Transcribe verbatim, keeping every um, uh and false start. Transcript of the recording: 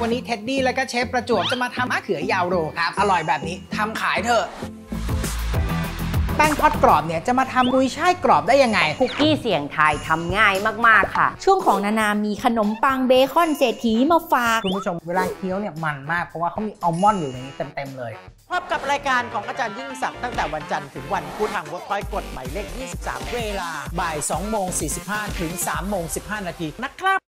วันนี้เท็ดดี้และก็เชฟประจวบจะมาทำมะเขือยาวโรครับอร่อยแบบนี้ทำขายเถอะแป้งทอดกรอบเนี่ยจะมาทำกุยช่ายกรอบได้ยังไงคุกกี้เสี่ยงทายทำง่ายมากๆค่ะช่วงของนานามีขนมปังเบคอนเศรษฐีมาฝากคุณผู้ชมเวลาเคี้ยวเนี่ยมันมากเพราะว่าเขามีอัลมอนด์อยู่ในนี้เต็มๆเลยพบกับรายการของอาจารย์ยิ่งศักดิ์ตั้งแต่วันจันทร์ถึงวันพุธทางเวิร์กพอยต์กดหมายเลขยี่สิบสามเวลาบ่ายสองโมงสี่สิบห้าถึงสามโมงสิบห้านาทีนะครับ